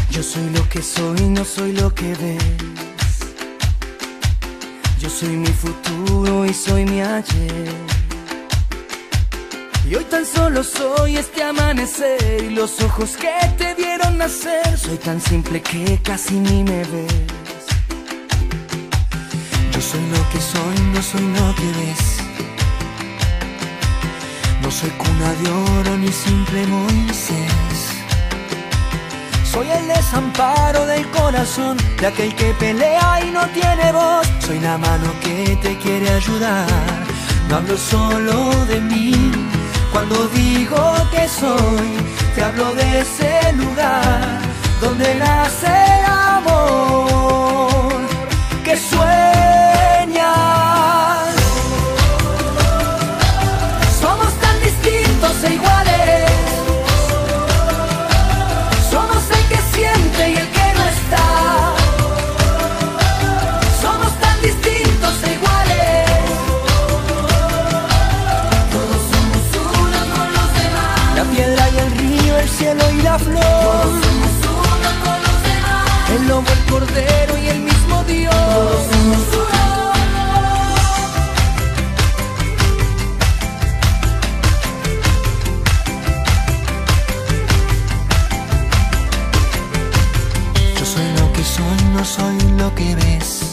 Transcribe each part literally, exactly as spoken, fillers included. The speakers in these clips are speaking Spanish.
Yo soy lo que soy, no soy lo que ves. Yo soy mi futuro y soy mi ayer. Y hoy tan solo soy este amanecer y los ojos que te vieron nacer. Soy tan simple que casi ni me ves. Yo soy lo que soy, no soy lo que ves. No soy cuna de oro ni simple Moisés. Soy el desamparo del corazón de aquel que pelea y no tiene voz. Soy la mano que te quiere ayudar. No hablo solo de mí. Cuando digo que soy, te hablo de ese lugar donde nace el amor que sueñas. Somos tan distintos e iguales. Somos el que siente y el que no está. Somos tan distintos e iguales. Todos somos uno con los demás. La piedra y el río, el cielo y la flor. Todos somos uno con los demás. El lobo, el cordero y el mismo Dios. Todos somos uno. No soy lo que ves.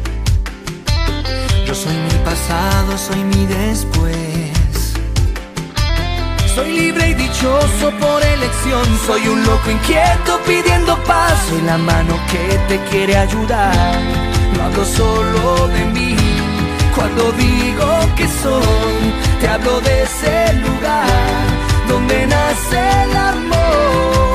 Yo soy mi pasado, soy mi después. Soy libre y dichoso por elección. Soy un loco inquieto pidiendo paz. Soy la mano que te quiere ayudar. No hablo solo de mí. Cuando digo que soy, te hablo de ese lugar donde nace el amor.